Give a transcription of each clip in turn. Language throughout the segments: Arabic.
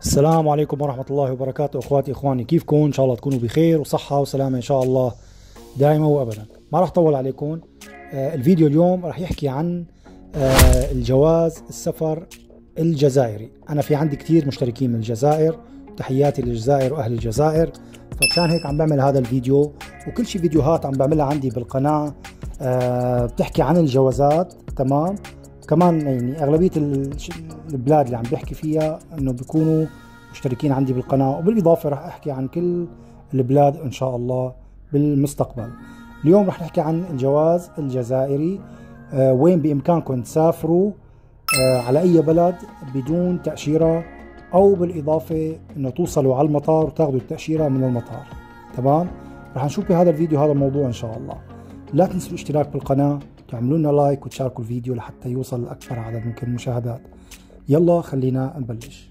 السلام عليكم ورحمة الله وبركاته. اخواتي اخواني، كيفكم؟ ان شاء الله تكونوا بخير وصحة وسلامة ان شاء الله دائما وابدا. ما راح اطول عليكم. الفيديو اليوم راح يحكي عن الجواز السفر الجزائري. انا في عندي كثير مشتركين من الجزائر، تحياتي للجزائر واهل الجزائر. فمشان هيك عم بعمل هذا الفيديو، وكل شيء فيديوهات عم بعملها عندي بالقناة بتحكي عن الجوازات. تمام. كمان يعني اغلبيه البلاد اللي عم بحكي فيها انه بيكونوا مشتركين عندي بالقناه، وبالاضافه راح احكي عن كل البلاد ان شاء الله بالمستقبل. اليوم راح نحكي عن الجواز الجزائري. وين بامكانكم تسافروا على اي بلد بدون تاشيره، او بالاضافه انه توصلوا على المطار وتاخذوا التاشيره من المطار. تمام. راح نشوف بهذا الفيديو هذا الموضوع ان شاء الله. لا تنسوا الاشتراك بالقناه، تعملوا لنا لايك وتشاركوا الفيديو لحتى يوصل لأكثر عدد ممكن المشاهدات. يلا خلينا نبلش.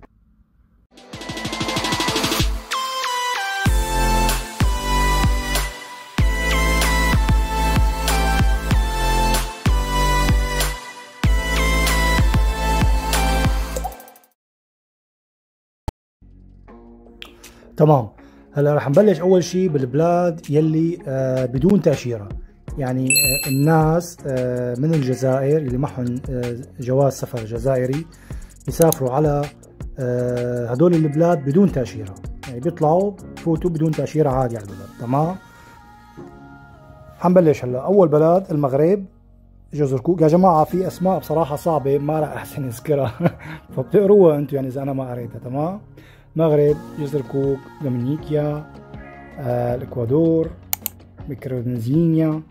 تمام. هلا رح نبلش اول شيء بالبلاد يلي بدون تأشيرة. يعني الناس من الجزائر اللي معهم جواز سفر جزائري بيسافروا على هدول البلاد بدون تأشيرة، يعني بيطلعوا بفوتوا بدون تأشيرة عادي على البلد. تمام. حنبلش هلا. اول بلد المغرب، جزر كوك. يا جماعة في اسماء بصراحة صعبة ما راح احسن اذكرها فبتقروها انتم يعني اذا انا ما قريتها. تمام. مغرب، جزر كوك، دومينيكيا، الاكوادور، ميكرونيزيا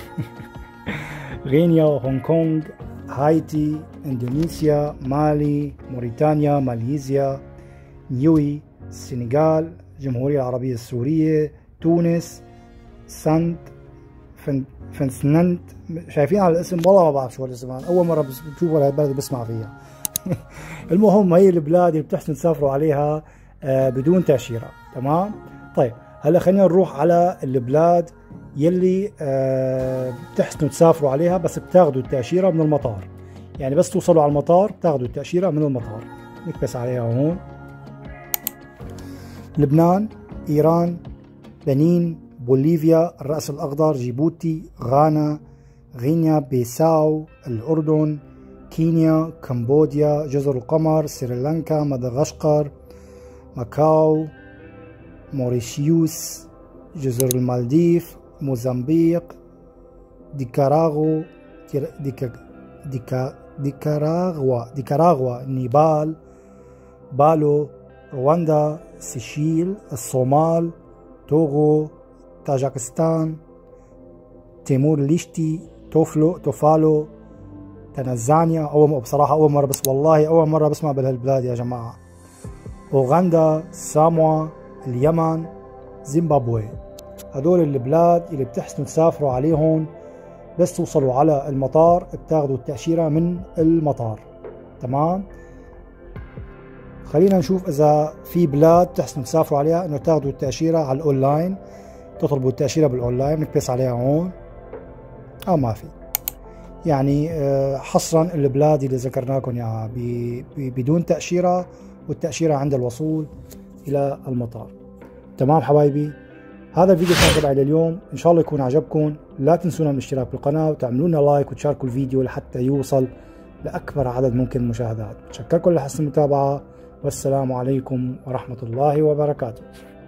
غينيا، هونغ كونغ، هايتي، اندونيسيا، مالي، موريتانيا، ماليزيا، نيوي، السنغال، الجمهورية العربية السورية، تونس، سانت فنسننت. شايفين على الاسم؟ والله ما بعرف شو الاسم، اول مرة بشوف البلد بسمع فيها المهم هي البلاد اللي بتحسن تسافروا عليها بدون تأشيرة. تمام. طيب هلا خلينا نروح على البلاد يلي بتحسنوا تسافروا عليها بس بتاخذوا التأشيرة من المطار. يعني بس توصلوا على المطار بتاخذوا التأشيرة من المطار. نكبس عليها هون. لبنان، إيران، بنين، بوليفيا، الرأس الأخضر، جيبوتي، غانا، غينيا بيساو، الأردن، كينيا، كمبوديا، جزر القمر، سريلانكا، مدغشقر، ماكاو، موريشيوس، جزر المالديف، موزمبيق، ديكاراغوا، نيبال، بالو، رواندا، سيشيل، الصومال، توغو، طاجكستان، تيمور ليشتي، توفالو، تنزانيا. بصراحة أول مرة، بس والله أول مرة بسمع بهالبلاد يا جماعة. أوغندا، ساموا، اليمن، زيمبابوي. هدول البلاد اللي بتحسنوا تسافروا عليهم بس توصلوا على المطار بتاخذوا التأشيرة من المطار. تمام. خلينا نشوف إذا في بلاد تحسنوا تسافروا عليها إنه تاخذوا التأشيرة على الأونلاين، تطلبوا التأشيرة بالأونلاين. نكبس عليها هون. ما في. يعني حصرا البلاد اللي ذكرناكم اياها بدون تأشيرة، والتأشيرة عند الوصول إلى المطار. تمام حبايبي، هذا الفيديو كان تبعي لليوم، إن شاء الله يكون عجبكم. لا تنسونا من الاشتراك بالقناة وتعملوا لنا لايك وتشاركوا الفيديو لحتى يوصل لأكبر عدد ممكن من المشاهدات. بتشكركم لحسن المتابعة، والسلام عليكم ورحمة الله وبركاته.